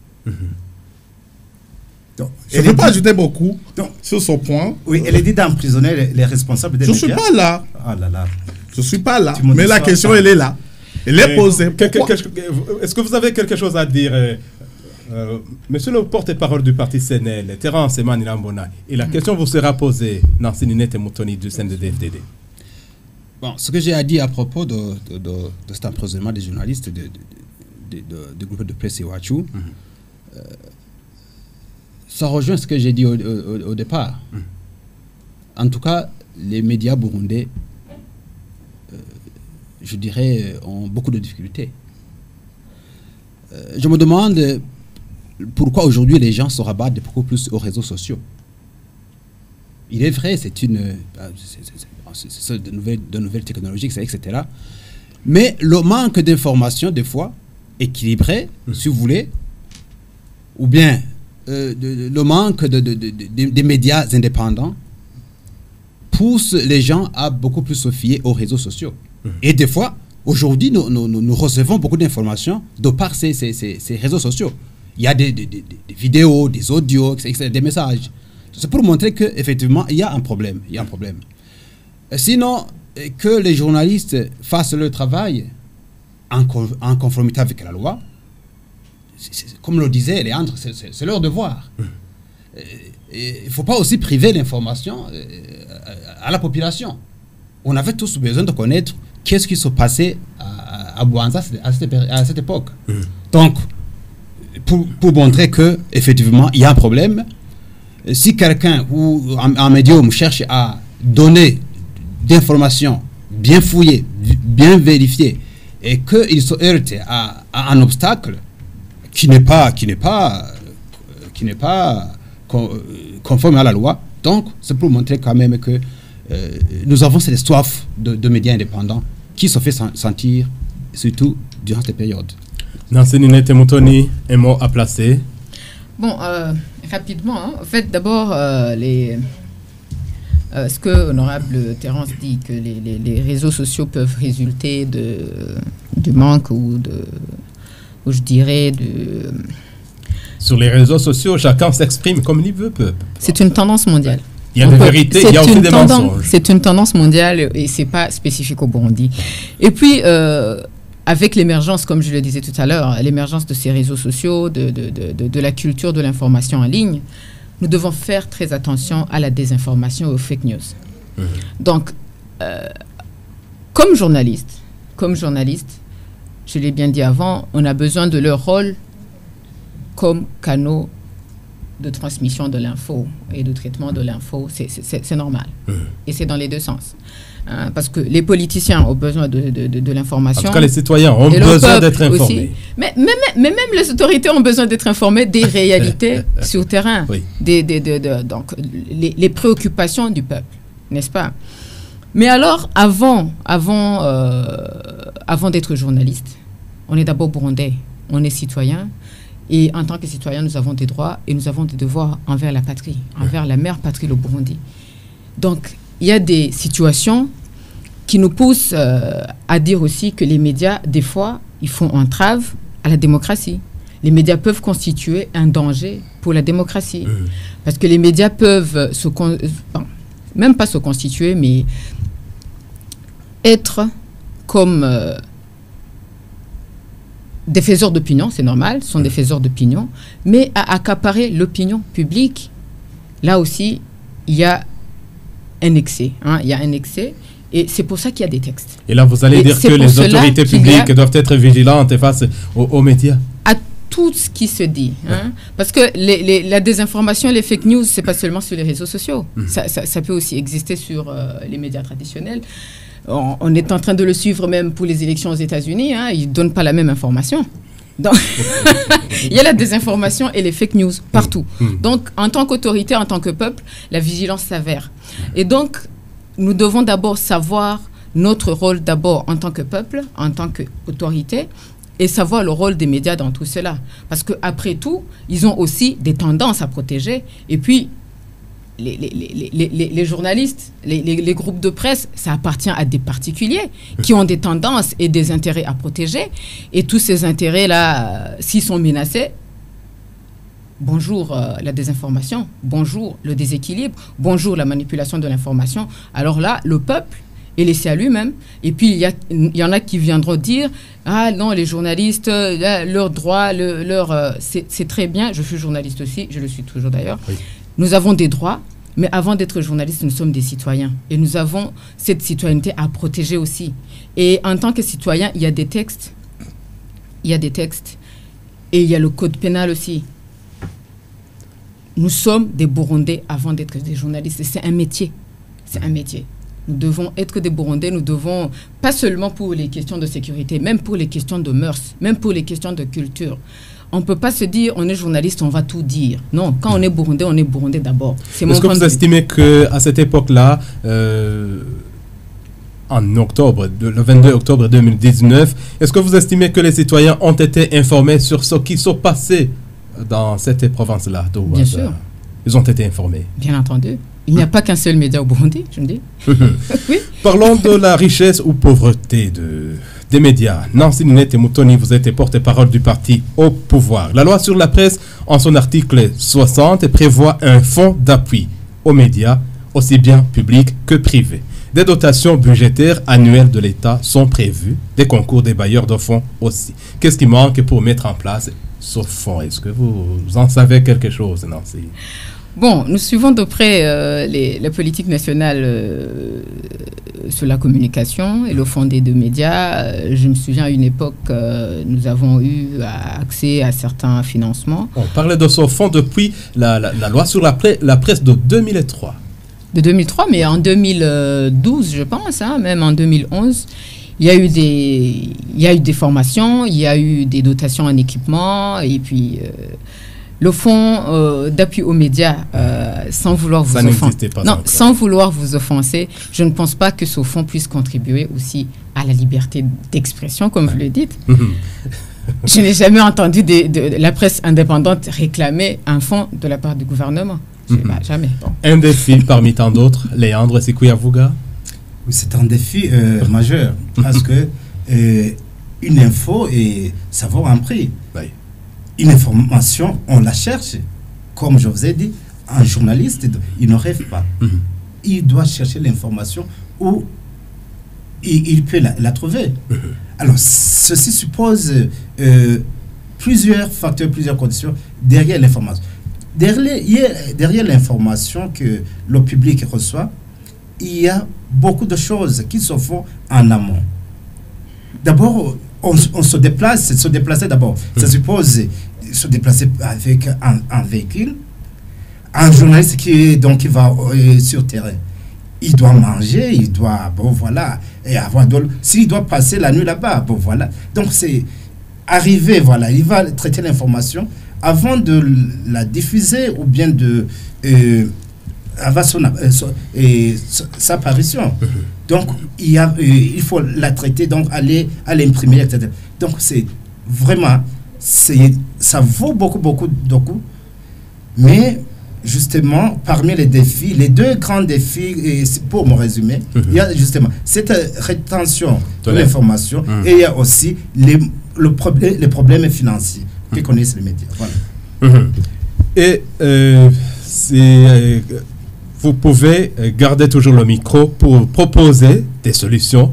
Donc, je ne peux pas ajouter beaucoup sur ce point. Oui, elle est dit d'emprisonner les responsables des médias. Je ne suis pas là. Ah là là. Je ne suis pas là. Mais la question, elle est là. Elle est posée. Est-ce que vous avez quelque chose à dire, monsieur le porte-parole du parti CNL, Terence Emmanuel Ambona? Et la question vous sera posée, Nancy Ninette Moutoni du CNDD-FDD. Bon, ce que j'ai à dire à propos de cet emprisonnement des journalistes du groupe de presse Iwachu, ça rejoint ce que j'ai dit au départ. En tout cas, les médias burundais, je dirais, ont beaucoup de difficultés. Je me demande pourquoi aujourd'hui les gens se rabattent beaucoup plus aux réseaux sociaux. Il est vrai, c'est de nouvelles technologies, etc. Mais le manque d'informations, des fois, équilibrées, si vous voulez, ou bien le manque des médias indépendants pousse les gens à beaucoup plus se fier aux réseaux sociaux. Et des fois, aujourd'hui, nous recevons beaucoup d'informations de par ces réseaux sociaux. Il y a des vidéos, des audios, etc., des messages. C'est pour montrer qu'effectivement, il y a un problème. Sinon, que les journalistes fassent leur travail en conformité avec la loi, comme le disait Léandre, c'est leur devoir. Il ne faut pas aussi priver l'information à la population. On avait tous besoin de connaître qu'est-ce qui se passait à Bouanza à cette époque. Donc, pour montrer qu'effectivement, il y a un problème, si quelqu'un ou un médium cherche à donner d'informations bien fouillées, bien vérifiées, et qu'il se heurte à un obstacle qui n'est pas conforme à la loi, donc c'est pour montrer quand même que nous avons cette soif de médias indépendants qui se fait sentir, surtout durant cette période. Nancy Ninette Moutoni, un mot à placer. Bon, rapidement, hein. En fait, d'abord, ce que l'honorable Terence dit, que les réseaux sociaux peuvent résulter du manque ou je dirais Sur les réseaux sociaux, chacun s'exprime comme il veut. C'est une tendance mondiale. Il y a des vérités, il y a aussi des mensonges. C'est une tendance mondiale et ce n'est pas spécifique au Burundi. Et puis, avec l'émergence, comme je le disais tout à l'heure, l'émergence de ces réseaux sociaux, de la culture de l'information en ligne, nous devons faire très attention à la désinformation et aux fake news. Donc, comme journaliste, je l'ai bien dit avant, on a besoin de leur rôle comme canaux de transmission de l'info et de traitement de l'info, c'est normal. Et c'est dans les deux sens. Parce que les politiciens ont besoin de l'information. En tout cas, les citoyens ont besoin d'être informés. Mais même les autorités ont besoin d'être informées des réalités sur terrain, oui. Donc les préoccupations du peuple, n'est-ce pas? Mais alors, avant d'être journaliste, on est d'abord burundais, on est citoyen. Et en tant que citoyen, nous avons des droits et nous avons des devoirs envers la patrie, envers la mère patrie, le Burundi. Donc, il y a des situations qui nous poussent à dire aussi que les médias, des fois, ils font entrave à la démocratie. Les médias peuvent constituer un danger pour la démocratie. Parce que les médias peuvent même pas se constituer, mais être comme des faiseurs d'opinion, c'est normal, ce sont des faiseurs d'opinion, mais à accaparer l'opinion publique, là aussi, il y a un excès. Il y a un excès, et c'est pour ça qu'il y a des textes. Et là, vous allez dire que les autorités publiques doivent être vigilantes face aux médias? À tout ce qui se dit. Parce que la désinformation, les fake news, ce n'est pas seulement sur les réseaux sociaux. Ça peut aussi exister sur les médias traditionnels. On est en train de le suivre même pour les élections aux États-Unis. Ils ne donnent pas la même information. Donc, il y a la désinformation et les fake news partout. Donc, en tant qu'autorité, en tant que peuple, la vigilance s'avère. Et donc, nous devons d'abord savoir notre rôle d'abord en tant que peuple, en tant qu'autorité, et savoir le rôle des médias dans tout cela. Parce qu'après tout, ils ont aussi des tendances à protéger. Et puis, les journalistes, les groupes de presse, ça appartient à des particuliers qui ont des tendances et des intérêts à protéger. Et tous ces intérêts-là, s'ils sont menacés, bonjour la désinformation, bonjour le déséquilibre, bonjour la manipulation de l'information. Alors là, le peuple est laissé à lui-même. Et puis, il y en a qui viendront dire « Ah non, les journalistes, leurs droits, c'est très bien. » Je suis journaliste aussi, je le suis toujours d'ailleurs. Oui. Nous avons des droits, mais avant d'être journalistes, nous sommes des citoyens. Et nous avons cette citoyenneté à protéger aussi. Et en tant que citoyen, il y a des textes. Il y a des textes. Et il y a le code pénal aussi. Nous sommes des Burundais avant d'être des journalistes. Et c'est un métier. C'est un métier. Nous devons être des Burundais. Nous devons, pas seulement pour les questions de sécurité, même pour les questions de mœurs, même pour les questions de culture. On ne peut pas se dire, on est journaliste, on va tout dire. Non, quand on est Burundais d'abord. Est-ce que vous estimez qu'à cette époque-là, en octobre, le 22 octobre 2019, est-ce que vous estimez que les citoyens ont été informés sur ce qui s'est passé dans cette province-là? Bien sûr. Ils ont été informés. Bien entendu. Il n'y a pas qu'un seul média au Burundi, je me dis. Oui. Parlons de la richesse ou pauvreté des médias. Nancy Ninette Mutoni, vous êtes porte-parole du parti au pouvoir. La loi sur la presse, en son article 60, prévoit un fonds d'appui aux médias, aussi bien publics que privés. Des dotations budgétaires annuelles de l'État sont prévues, des concours des bailleurs de fonds aussi. Qu'est-ce qui manque pour mettre en place ce fonds? Est-ce que vous en savez quelque chose, Nancy? Bon, nous suivons de près la politique nationale sur la communication et le fonds des deux médias. Je me souviens à une époque, nous avons eu accès à certains financements. On parlait de ce fonds depuis la loi sur la presse de 2003. De 2003, mais en 2012, je pense, même en 2011. Il y a eu des formations, il y a eu des dotations en équipement, et puis... le fonds d'appui aux médias, sans vouloir vous offenser. Sans vouloir vous offenser, je ne pense pas que ce fonds puisse contribuer aussi à la liberté d'expression, comme vous le dites. Je n'ai jamais entendu de la presse indépendante réclamer un fonds de la part du gouvernement. Jamais. Bon. Un défi parmi tant d'autres, Léandre Sikouyavuga. Oui, c'est un défi majeur, parce que une info, ça vaut un prix. Oui. Une information, on la cherche. Comme je vous ai dit, un journaliste, il ne rêve pas. Il doit chercher l'information où il peut la trouver. Alors, ceci suppose plusieurs facteurs, plusieurs conditions derrière l'information. Derrière l'information que le public reçoit, il y a beaucoup de choses qui se font en amont. D'abord, on se déplace, se déplacer d'abord. Ça suppose se déplacer avec un véhicule, Un journaliste qui va sur terrain, il doit manger, il doit, et avoir s'il doit passer la nuit là-bas, voilà. Donc c'est arrivé, il va traiter l'information avant de la diffuser ou bien de avant sa apparition. Donc il faut la traiter, donc aller à l'imprimer, etc. Donc c'est vraiment, ça vaut beaucoup, mais justement, parmi les défis, les deux grands défis, et pour me résumer, il y a justement cette rétention de l'information et il y a aussi les problèmes financiers que connaissent les médias. Voilà. Et vous pouvez garder toujours le micro pour proposer des solutions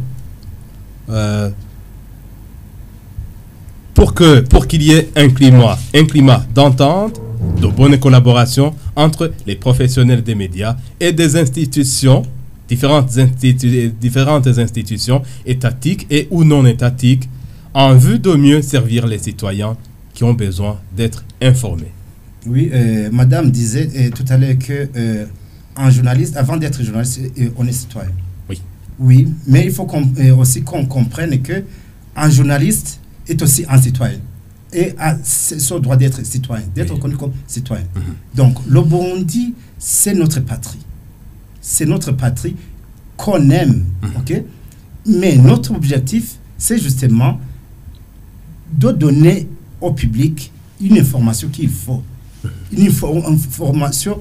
pour qu'il y ait un climat d'entente, de bonne collaboration entre les professionnels des médias et des institutions, différentes institutions étatiques et ou non étatiques, en vue de mieux servir les citoyens qui ont besoin d'être informés. Oui, madame disait tout à l'heure que un journaliste, avant d'être journaliste, on est citoyen. Oui, mais il faut aussi qu'on comprenne que un journaliste est aussi un citoyen. Et a son droit d'être citoyen, d'être reconnu comme citoyen. Donc, le Burundi, c'est notre patrie. C'est notre patrie qu'on aime, ok? Mais notre objectif, c'est justement de donner au public une information qu'il faut. Une information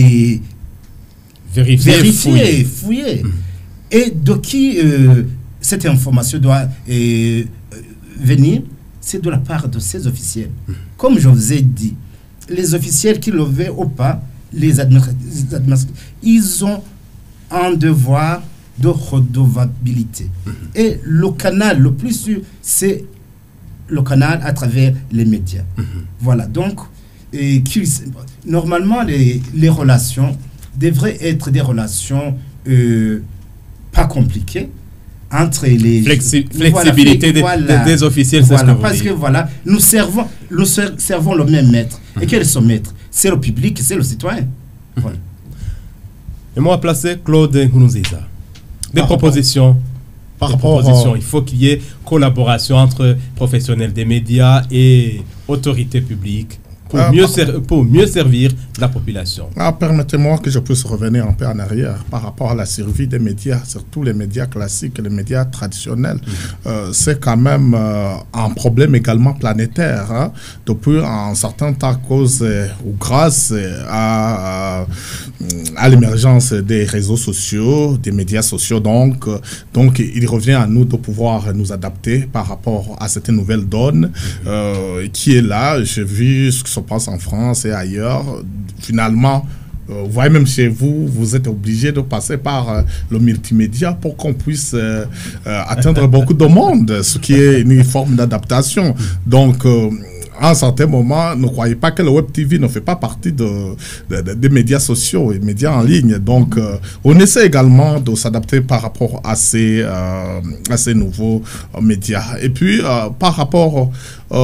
vérifiée, fouillée. Et de qui cette information doit venir? C'est de la part de ces officiels. Comme je vous ai dit, les officiels qui le veulent ou pas, les administrateurs, ils ont un devoir de redevabilité. Et le canal le plus sûr, c'est le canal à travers les médias. Voilà, donc, normalement, les relations devraient être des relations pas compliquées, entre les flexibilité des officiels, c'est ce que vous parce dites. Que nous servons le même maître. Et quel est son maître? C'est le public, c'est le citoyen. Voilà. Et moi, placer Claude Nkunziza. Des propositions. Il faut qu'il y ait collaboration entre professionnels des médias et autorités publiques pour mieux servir la population. Permettez-moi que je puisse revenir un peu en arrière par rapport à la survie des médias, surtout les médias classiques, les médias traditionnels. C'est quand même un problème également planétaire. Hein, depuis un certain temps, à cause ou grâce à l'émergence des réseaux sociaux, des médias sociaux. Donc, il revient à nous de pouvoir nous adapter par rapport à cette nouvelle donne qui est là. J'ai vu ce qui se passe en France et ailleurs. Finalement, vous voyez, même chez vous, vous êtes obligé de passer par le multimédia pour qu'on puisse atteindre beaucoup de monde, ce qui est une forme d'adaptation. Donc, à un certain moment, ne croyez pas que le Web TV ne fait pas partie des médias sociaux et médias en ligne. Donc, on essaie également de s'adapter par rapport à ces nouveaux médias. Et puis, par rapport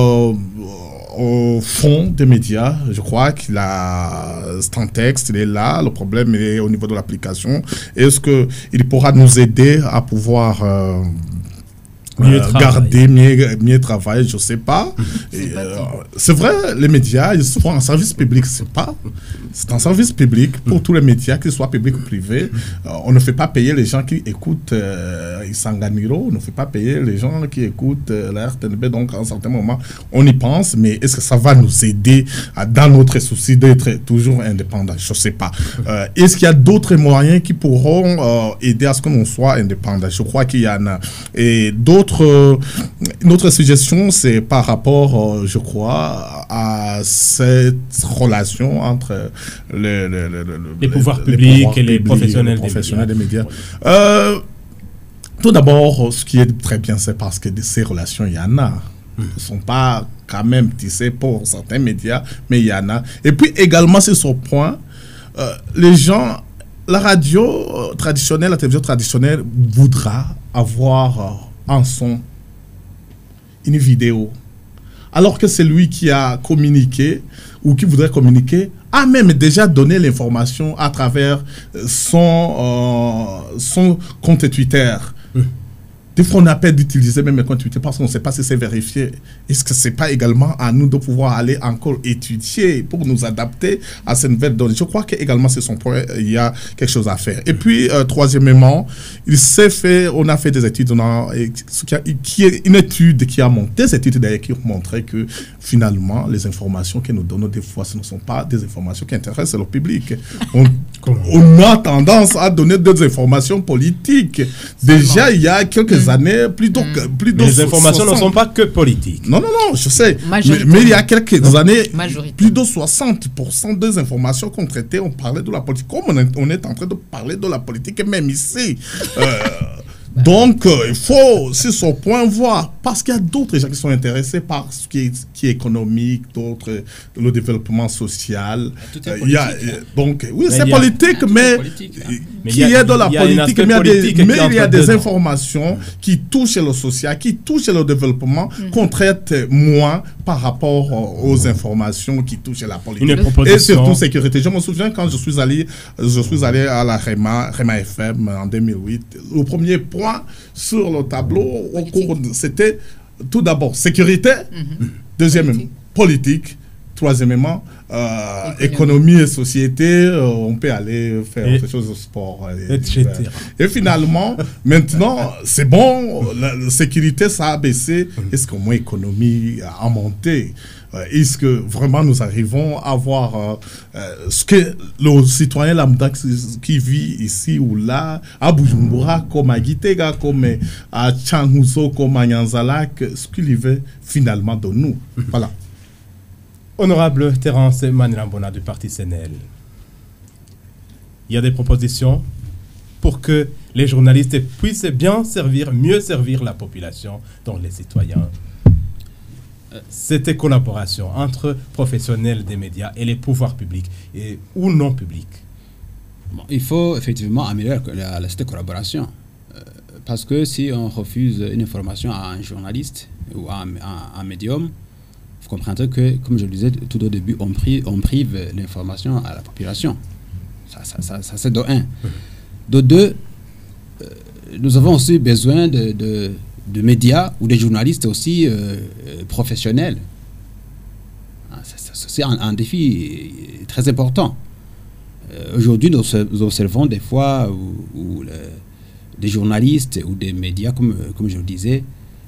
au fond des médias, je crois qu'il a un texte, il est là. Le problème est au niveau de l'application. Est-ce qu'il pourra nous aider à pouvoir garder, mieux travailler, je ne sais pas. C'est vrai, les médias, ils font un service public. C'est un service public pour tous les médias, qu'ils soient publics ou privés. On ne fait pas payer les gens qui écoutent Isanganiro, on ne fait pas payer les gens qui écoutent la RTNB. Donc, à un certain moment, on y pense, mais est-ce que ça va nous aider dans notre souci d'être toujours indépendant? Je ne sais pas. Est-ce qu'il y a d'autres moyens qui pourront aider à ce que l'on soit indépendant? Je crois qu'il y en a. Et une autre suggestion, c'est par rapport, je crois, à cette relation entre les pouvoirs publics et les professionnels des médias. Tout d'abord, ce qui est très bien, c'est parce que de ces relations, il y en a. Elles ne sont pas quand même tissées pour certains médias, mais il y en a. Et puis également, c'est ce point, les gens, la radio traditionnelle, la télévision traditionnelle voudra avoir un son, une vidéo, alors que c'est lui qui a communiqué ou qui voudrait communiquer a même déjà donné l'information à travers son compte Twitter. Des fois, on a peur d'utiliser même les comptes Twitter parce qu'on ne sait pas si c'est vérifié. Est-ce que ce n'est pas également à nous de pouvoir aller encore étudier pour nous adapter à ces nouvelles données? Je crois qu'également, c'est son point, il y a quelque chose à faire. Et puis, troisièmement, on a fait des études, une étude qui a montré, des études d'ailleurs qui ont montré que finalement, les informations que nous donnons des fois, ce ne sont pas des informations qui intéressent le public. On a tendance à donner des informations politiques. Déjà, il y a quelques années, plus de les informations 60. Ne sont pas que politiques. Non, je sais. Mais il y a quelques années, plus de 60% des informations qu'on traitait, on parlait de la politique. Comme on est en train de parler de la politique, même ici. Donc, il faut, sur ce point, voir, parce qu'il y a d'autres gens qui sont intéressés par ce qui est économique, d'autres, le développement social. Il y a, donc, oui, c'est politique, mais il y a de la politique, mais il y a des informations qui touchent le social, qui touchent le développement, qu'on traite moins par rapport aux informations qui touchent la politique. Et surtout sécurité. Je me souviens quand je suis allé à la REMA FM en 2008, le premier point sur le tableau, c'était tout d'abord sécurité, deuxièmement politique, troisièmement économie et société, on peut aller faire autre chose au sport, etc. Et finalement, maintenant, c'est bon, la sécurité, ça a baissé, est-ce qu'au moins économie a monté? Est-ce que vraiment nous arrivons à voir ce que le citoyen lambda qui vit ici ou là, à Bujumbura, comme à Gitega, comme à Changuzo, comme à Nyanzalak, ce qu'il y veut finalement de nous? Voilà. Honorable Terence Manirambona du Parti CNL, il y a des propositions pour que les journalistes puissent mieux servir la population, dont les citoyens. Cette collaboration entre professionnels des médias et les pouvoirs publics ou non publics. Bon, il faut effectivement améliorer cette collaboration. Parce que si on refuse une information à un journaliste ou à un médium, vous comprendrez que, comme je le disais tout au début, on prive l'information à la population. Ça c'est de un. De deux, nous avons aussi besoin de médias ou des journalistes aussi professionnels. C'est un défi très important. Aujourd'hui, nous observons des fois où des journalistes ou des médias, comme je le disais,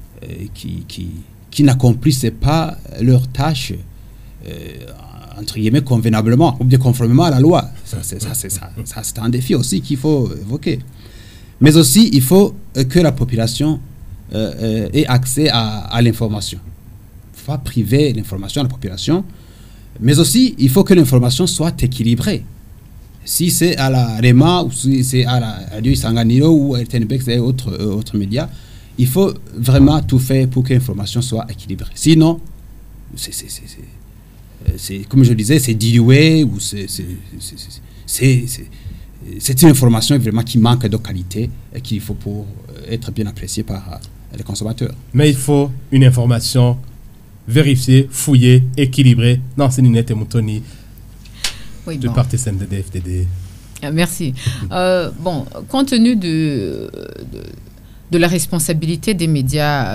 qui n'accomplissaient pas leurs tâches entre guillemets convenablement ou bien conformément à la loi. C'est un défi aussi qu'il faut évoquer. Mais aussi, il faut que la population ait accès à l'information. Il ne faut pas priver l'information à la population, mais aussi, il faut que l'information soit équilibrée. Si c'est à la REMA ou si c'est à la Radio Isanganiro ou à RTNBX et autres médias, il faut vraiment tout faire pour que l'information soit équilibrée. Sinon, c'est comme je le disais, c'est dilué ou c'est une information vraiment qui manque de qualité et qu'il faut pour être bien appréciée par les consommateurs. Mais il faut une information vérifiée, fouillée, équilibrée. Non, c'est Ninette Moutoni du Parti CNDD-FDD. Merci. Compte tenu de la responsabilité des médias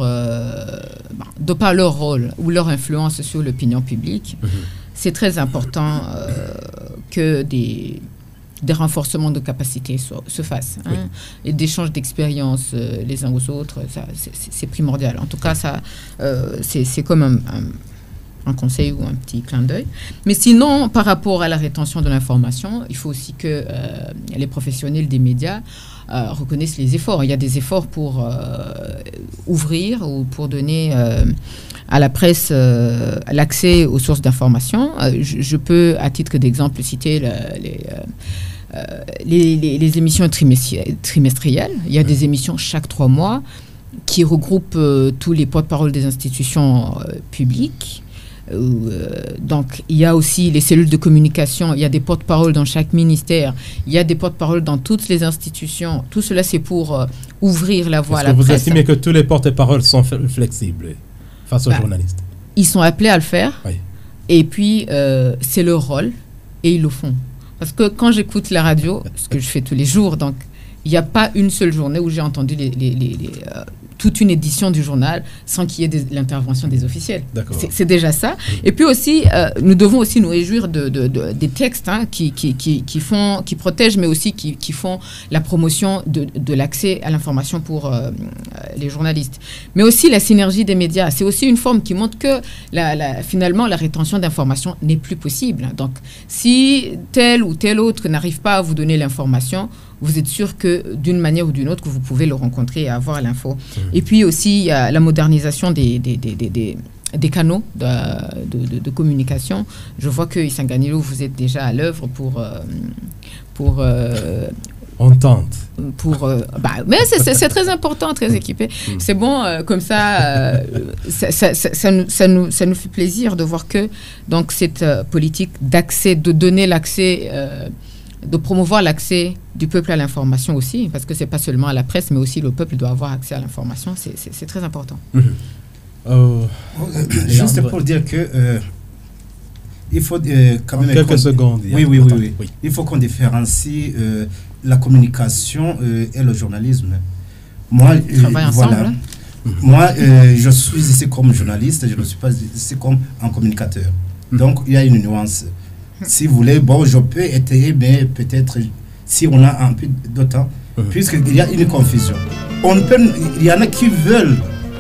de par leur rôle ou leur influence sur l'opinion publique, c'est très important que des renforcements de capacités se fassent, et d'échanges d'expériences les uns aux autres. C'est primordial. En tout cas, c'est comme un conseil ou un petit clin d'œil. Mais sinon, par rapport à la rétention de l'information, il faut aussi que les professionnels des médias reconnaissent les efforts. Il y a des efforts pour ouvrir ou pour donner à la presse l'accès aux sources d'information. Je peux, à titre d'exemple, citer les émissions trimestrielles. Il y a des émissions chaque 3 mois qui regroupent tous les porte-parole des institutions publiques. Donc, il y a aussi les cellules de communication, il y a des porte-paroles dans chaque ministère, il y a des porte-paroles dans toutes les institutions. Tout cela, c'est pour ouvrir la voie à la presse. Est-ce que vous estimez que tous les porte-paroles sont flexibles face aux journalistes? Ils sont appelés à le faire. Oui. Et puis, c'est leur rôle et ils le font. Parce que quand j'écoute la radio, ce que je fais tous les jours, donc il n'y a pas une seule journée où j'ai entendu toute une édition du journal sans qu'il y ait l'intervention des officiels. C'est déjà ça. Et puis aussi, nous devons aussi nous réjouir des textes qui protègent, mais aussi qui font la promotion de l'accès à l'information pour les journalistes. Mais aussi la synergie des médias. C'est aussi une forme qui montre que finalement, la rétention d'informations n'est plus possible. Donc, si tel ou tel autre n'arrive pas à vous donner l'information, vous êtes sûr que d'une manière ou d'une autre, que vous pouvez le rencontrer et avoir l'info. Et puis aussi, il y a la modernisation des canaux de communication. Je vois que Isanganilo, vous êtes déjà à l'œuvre pour on tente. Mais c'est très important, très équipé. C'est bon, comme ça, ça nous fait plaisir de voir que donc, cette politique d'accès, de donner l'accès... de promouvoir l'accès du peuple à l'information aussi, parce que ce n'est pas seulement à la presse, mais aussi le peuple doit avoir accès à l'information. C'est très important. Juste pour dire que il faut quand même... Quelques secondes. Oui. Il faut qu'on différencie la communication et le journalisme. Moi, voilà. Moi, je suis ici comme journaliste, je ne suis pas ici comme un communicateur. Donc, il y a une nuance. Si vous voulez, je peux étayer, mais peut-être si on a un peu de temps, puisqu'il y a une confusion. Il y en a qui veulent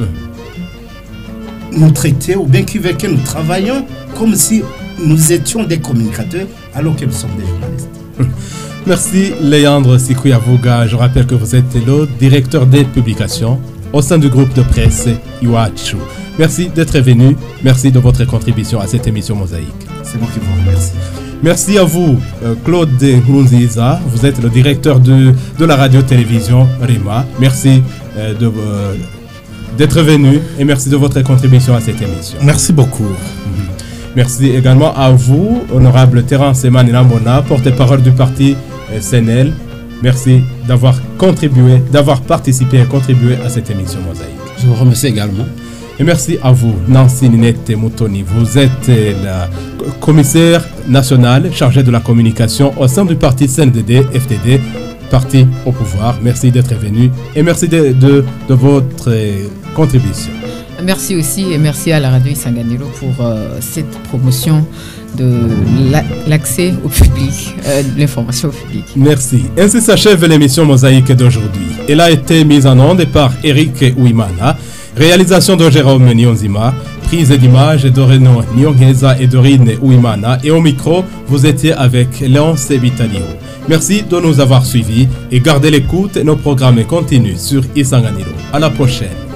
nous traiter, ou bien qui veulent que nous travaillions comme si nous étions des communicateurs, alors que nous sommes des journalistes. Merci Léandre Sikuyavoga. Je rappelle que vous êtes le directeur des publications au sein du groupe de presse Iwachu. Merci d'être venu. Merci de votre contribution à cette émission Mosaïque. C'est moi qui vous remercie. Merci à vous, Claude Nkurunziza. Vous êtes le directeur de la radio-télévision RIMA. Merci d'être venu et merci de votre contribution à cette émission. Merci beaucoup. Merci également à vous, honorable Terence Emmanuel Nambona, porte-parole du parti CNL. Merci d'avoir contribué, d'avoir participé et contribué à cette émission Mosaïque. Je vous remercie également. Et merci à vous, Nancy Ninette Mutoni. Vous êtes la commissaire nationale chargée de la communication au sein du parti CNDD-FDD, parti au pouvoir. Merci d'être venu et merci de votre contribution. Merci aussi et merci à la radio Isanganilo pour cette promotion de l'accès au public, de l'information au public. Merci. Ainsi s'achève l'émission Mosaïque d'aujourd'hui. Elle a été mise en onde par Eric Ouimana. Réalisation de Jérôme Nyonzima, prise d'image de Renaud Nyongeza et Dorine Ouimana. Et au micro, vous étiez avec Léonce Vitalio. Merci de nous avoir suivis et gardez l'écoute. Nos programmes continuent sur Isanganilo. À la prochaine.